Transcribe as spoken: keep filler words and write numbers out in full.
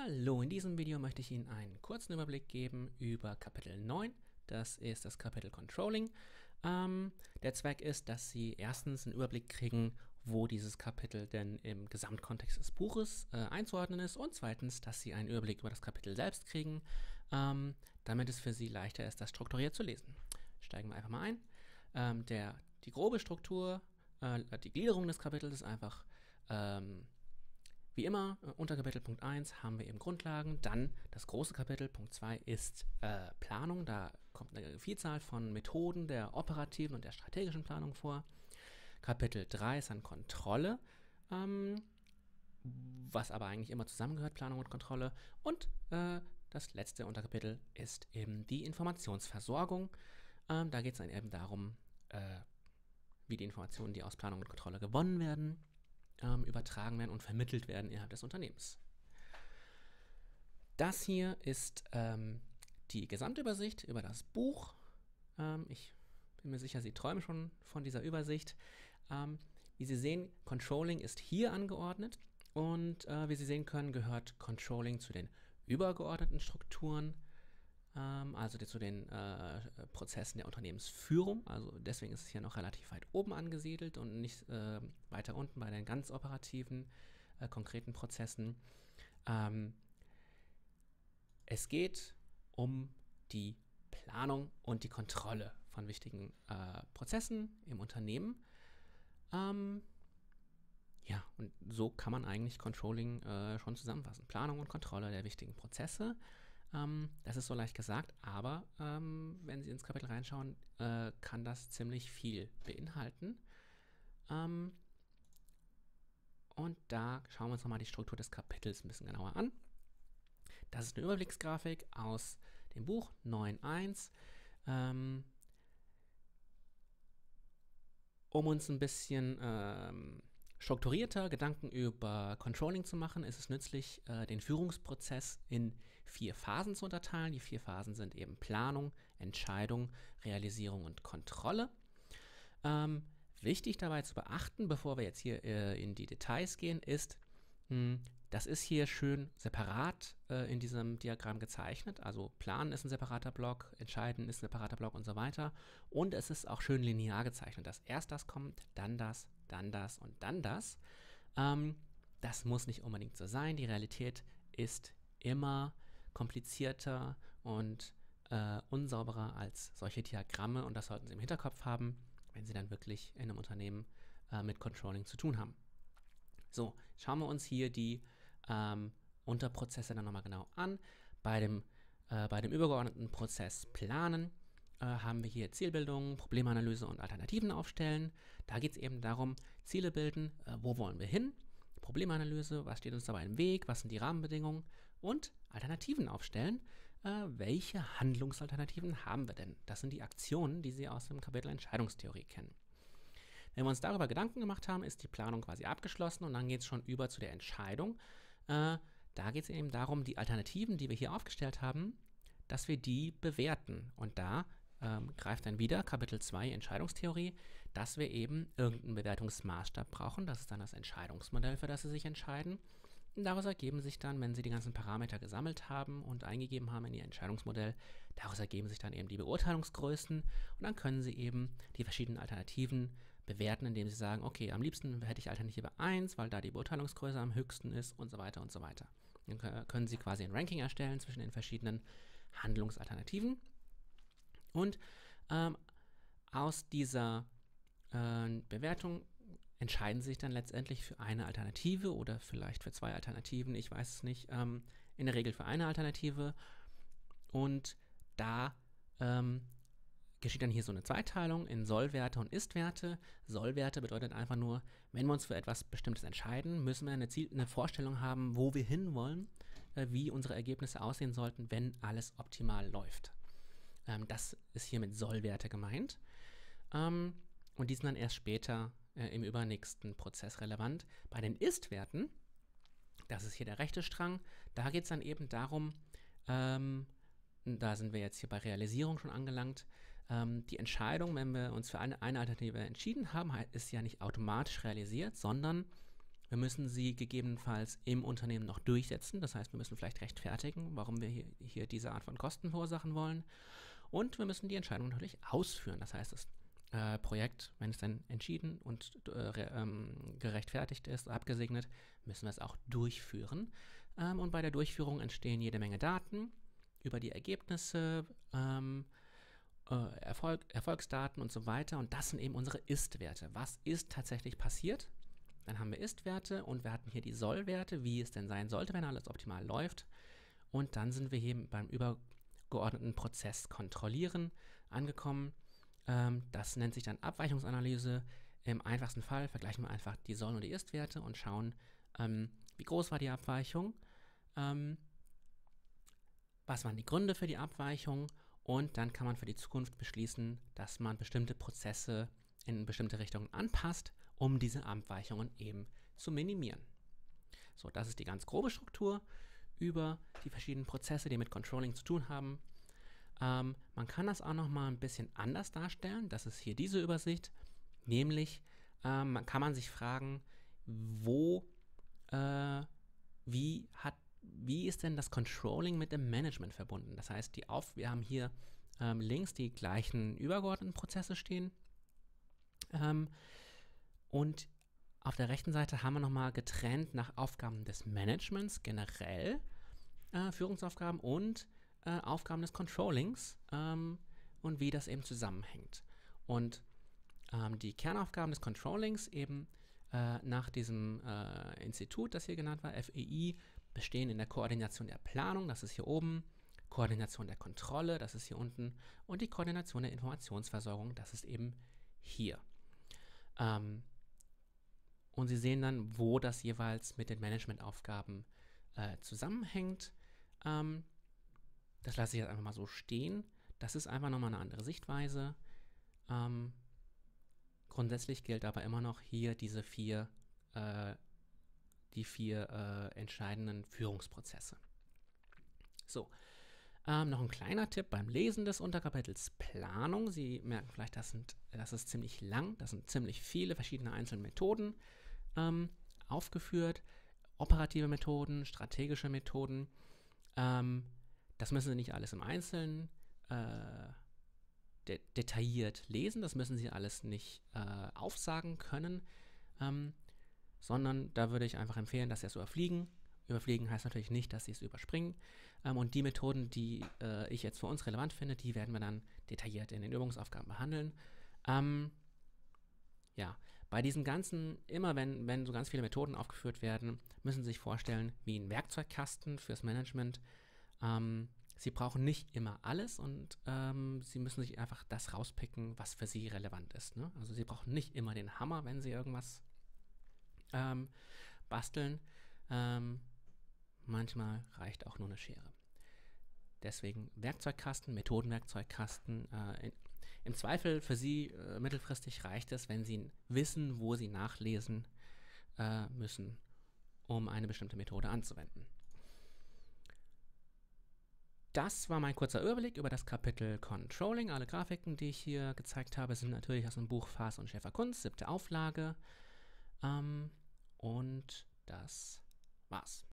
Hallo, in diesem Video möchte ich Ihnen einen kurzen Überblick geben über Kapitel neun. Das ist das Kapitel Controlling. Ähm, der Zweck ist, dass Sie erstens einen Überblick kriegen, wo dieses Kapitel denn im Gesamtkontext des Buches äh, einzuordnen ist, und zweitens, dass Sie einen Überblick über das Kapitel selbst kriegen, ähm, damit es für Sie leichter ist, das strukturiert zu lesen. Steigen wir einfach mal ein. Ähm, der, die grobe Struktur, äh, die Gliederung des Kapitels ist einfach ähm, wie immer, äh, unter Kapitel Punkt eins haben wir eben Grundlagen, dann das große Kapitel, Punkt zwei ist äh, Planung, da kommt eine Vielzahl von Methoden der operativen und der strategischen Planung vor. Kapitel drei ist dann Kontrolle, ähm, was aber eigentlich immer zusammengehört, Planung und Kontrolle. Und äh, das letzte Unterkapitel ist eben die Informationsversorgung. Ähm, da geht es dann eben darum, äh, wie die Informationen, die aus Planung und Kontrolle gewonnen werden, Ähm, übertragen werden und vermittelt werden innerhalb des Unternehmens. Das hier ist ähm, die Gesamtübersicht über das Buch. Ähm, ich bin mir sicher, Sie träumen schon von dieser Übersicht. Ähm, wie Sie sehen, Controlling ist hier angeordnet und äh, wie Sie sehen können, gehört Controlling zu den übergeordneten Strukturen, ähm, also die, zu den äh, Prozessen der Unternehmensführung. Also deswegen ist es hier noch relativ weit oben angesiedelt und nicht äh, weiter unten bei den ganz operativen, äh, konkreten Prozessen. Ähm, es geht um die Planung und die Kontrolle von wichtigen äh, Prozessen im Unternehmen. Ähm, ja, und so kann man eigentlich Controlling äh, schon zusammenfassen. Planung und Kontrolle der wichtigen Prozesse. Ähm, das ist so leicht gesagt, aber ähm, wenn Sie ins Kapitel reinschauen, äh, kann das ziemlich viel beinhalten. Ähm, und da schauen wir uns nochmal die Struktur des Kapitels ein bisschen genauer an. Das ist eine Überblicksgrafik aus dem Buch neun Punkt eins. Ähm, um uns ein bisschen ähm, strukturierter Gedanken über Controlling zu machen, ist es nützlich, äh, den Führungsprozess in vier Phasen zu unterteilen. Die vier Phasen sind eben Planung, Entscheidung, Realisierung und Kontrolle. Ähm, wichtig dabei zu beachten, bevor wir jetzt hier äh, in die Details gehen, ist, mh, das ist hier schön separat äh, in diesem Diagramm gezeichnet. Also Planen ist ein separater Block, Entscheiden ist ein separater Block und so weiter. Und es ist auch schön linear gezeichnet, dass erst das kommt, dann das, dann das und dann das. Ähm, das muss nicht unbedingt so sein. Die Realität ist immer komplizierter und äh, unsauberer als solche Diagramme. Und das sollten Sie im Hinterkopf haben, wenn Sie dann wirklich in einem Unternehmen äh, mit Controlling zu tun haben. So, schauen wir uns hier die ähm, Unterprozesse dann nochmal genau an. Bei dem, äh, bei dem übergeordneten Prozess Planen äh, haben wir hier Zielbildung, Problemanalyse und Alternativen aufstellen. Da geht es eben darum, Ziele bilden, äh, wo wollen wir hin, Problemanalyse, was steht uns dabei im Weg, was sind die Rahmenbedingungen, und Alternativen aufstellen. Äh, welche Handlungsalternativen haben wir denn? Das sind die Aktionen, die Sie aus dem Kapitel Entscheidungstheorie kennen. Wenn wir uns darüber Gedanken gemacht haben, ist die Planung quasi abgeschlossen und dann geht es schon über zu der Entscheidung. Äh, da geht es eben darum, die Alternativen, die wir hier aufgestellt haben, dass wir die bewerten. Und da ähm, greift dann wieder Kapitel zwei Entscheidungstheorie, dass wir eben irgendeinen Bewertungsmaßstab brauchen. Das ist dann das Entscheidungsmodell, für das Sie sich entscheiden. Und daraus ergeben sich dann, wenn Sie die ganzen Parameter gesammelt haben und eingegeben haben in Ihr Entscheidungsmodell, daraus ergeben sich dann eben die Beurteilungsgrößen und dann können Sie eben die verschiedenen Alternativen bewerten, indem Sie sagen, okay, am liebsten hätte ich Alternative eins, weil da die Beurteilungsgröße am höchsten ist und so weiter und so weiter. Dann können Sie quasi ein Ranking erstellen zwischen den verschiedenen Handlungsalternativen und ähm, aus dieser äh, Bewertung entscheiden Sie sich dann letztendlich für eine Alternative oder vielleicht für zwei Alternativen, ich weiß es nicht, ähm, in der Regel für eine Alternative, und da ähm, geschieht dann hier so eine Zweiteilung in Sollwerte und Ist-Werte. Sollwerte bedeutet einfach nur, wenn wir uns für etwas Bestimmtes entscheiden, müssen wir eine, Ziel-, eine Vorstellung haben, wo wir hinwollen, äh, wie unsere Ergebnisse aussehen sollten, wenn alles optimal läuft. Ähm, das ist hier mit Sollwerte gemeint. Ähm, und die sind dann erst später äh, im übernächsten Prozess relevant. Bei den Ist-Werten, das ist hier der rechte Strang, da geht es dann eben darum, ähm, da sind wir jetzt hier bei Realisierung schon angelangt. Ähm, die Entscheidung, wenn wir uns für eine, eine Alternative entschieden haben, ist ja nicht automatisch realisiert, sondern Wir müssen sie gegebenenfalls im Unternehmen noch durchsetzen. Das heißt, wir müssen vielleicht rechtfertigen, warum wir hier, hier diese Art von Kosten verursachen wollen. Und wir müssen die Entscheidung natürlich ausführen. Das heißt, das äh, Projekt, wenn es dann entschieden und äh, ähm, gerechtfertigt ist, abgesegnet, müssen wir es auch durchführen. Ähm, und bei der Durchführung entstehen jede Menge Daten über die Ergebnisse, ähm, äh, Erfolg, Erfolgsdaten und so weiter. Und das sind eben unsere Ist-Werte. Was ist tatsächlich passiert? Dann haben wir Ist-Werte und wir hatten hier die Soll-Werte, wie es denn sein sollte, wenn alles optimal läuft. Und dann sind wir hier beim übergeordneten Prozess Kontrollieren angekommen. Ähm, das nennt sich dann Abweichungsanalyse. Im einfachsten Fall vergleichen wir einfach die Soll- und die Ist-Werte und schauen, ähm, wie groß war die Abweichung, ähm, was waren die Gründe für die Abweichung, und dann kann man für die Zukunft beschließen, dass man bestimmte Prozesse in bestimmte Richtungen anpasst, um diese Abweichungen eben zu minimieren. So, das ist die ganz grobe Struktur über die verschiedenen Prozesse, die mit Controlling zu tun haben. Ähm, man kann das auch nochmal ein bisschen anders darstellen. Das ist hier diese Übersicht. Nämlich ähm, kann man sich fragen, wo, äh, wie, hat, wie ist denn das Controlling mit dem Management verbunden? Das heißt, die Auf wir haben hier ähm, links die gleichen übergeordneten Prozesse stehen. Ähm, Und auf der rechten Seite haben wir nochmal getrennt nach Aufgaben des Managements generell, äh, Führungsaufgaben und äh, Aufgaben des Controllings ähm, und wie das eben zusammenhängt. Und ähm, die Kernaufgaben des Controllings eben äh, nach diesem äh, Institut, das hier genannt war, F E I, bestehen in der Koordination der Planung, das ist hier oben, Koordination der Kontrolle, das ist hier unten, und die Koordination der Informationsversorgung, das ist eben hier. Ähm, Und Sie sehen dann, wo das jeweils mit den Managementaufgaben äh, zusammenhängt. Ähm, das lasse ich jetzt einfach mal so stehen. Das ist einfach nochmal eine andere Sichtweise. Ähm, grundsätzlich gilt aber immer noch hier diese vier, äh, die vier äh, entscheidenden Führungsprozesse. So, ähm, noch ein kleiner Tipp beim Lesen des Unterkapitels Planung. Sie merken vielleicht, das, sind, das ist ziemlich lang. Das sind ziemlich viele verschiedene einzelne Methoden Ähm, aufgeführt, operative Methoden, strategische Methoden. Ähm, das müssen Sie nicht alles im Einzelnen äh, de detailliert lesen, das müssen Sie alles nicht äh, aufsagen können, ähm, sondern da würde ich einfach empfehlen, dass Sie es überfliegen. Überfliegen heißt natürlich nicht, dass Sie es überspringen. Ähm, und die Methoden, die äh, ich jetzt für uns relevant finde, die werden wir dann detailliert in den Übungsaufgaben behandeln. Ähm, ja, bei diesem Ganzen, immer wenn, wenn so ganz viele Methoden aufgeführt werden, müssen Sie sich vorstellen, wie ein Werkzeugkasten fürs Management. Ähm, Sie brauchen nicht immer alles und ähm, Sie müssen sich einfach das rauspicken, was für Sie relevant ist. Ne? Also Sie brauchen nicht immer den Hammer, wenn Sie irgendwas ähm, basteln. Ähm, manchmal reicht auch nur eine Schere. Deswegen Werkzeugkasten, Methodenwerkzeugkasten. Äh, in, Im Zweifel für Sie äh, mittelfristig reicht es, wenn Sie wissen, wo Sie nachlesen äh, müssen, um eine bestimmte Methode anzuwenden. Das war mein kurzer Überblick über das Kapitel Controlling. Alle Grafiken, die ich hier gezeigt habe, sind natürlich aus dem Buch Faas und Schäfer-Kunz, siebte Auflage. Ähm, und das war's.